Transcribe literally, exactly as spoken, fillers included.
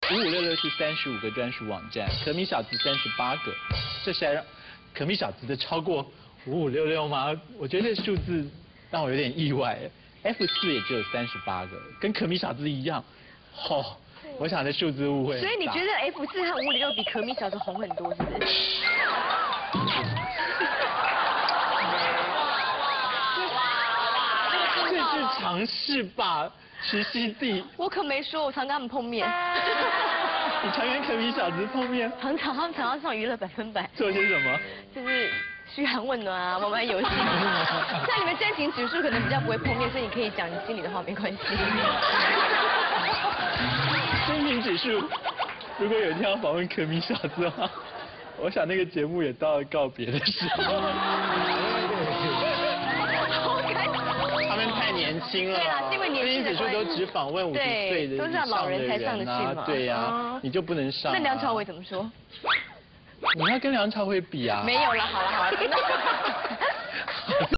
五五六六是三十五个专属网站，可米小子三十八个，这是还让可米小子的超过五五六六吗？我觉得这数字让我有点意外。F 四也只有三十八个，跟可米小子一样。哦，我想这数字误会。 所以你觉得 F 四和五五六比可米小子红很多，是不是？ 这是尝试吧，徐熙娣。 我可没说，我常跟他们碰面。 你常跟可米小子碰面？ 常常他们常常上娱乐百分百。 做些什么？ 就是嘘寒问暖啊，玩玩游戏。像你们真情指数可能比较不会碰面，所以你可以讲你心里的话，没关系。 真情指数，如果有一天要访问可米小子的话，我想那个节目也到了告别的时候。他们太年轻了， 对啦，是因为年轻真情指数都只访问五十岁的以上的人啊， 都是老人才上得去嘛。 对呀，你就不能上。 那梁朝伟怎么说？ 你要跟梁朝伟比啊？ 没有了，好了好了。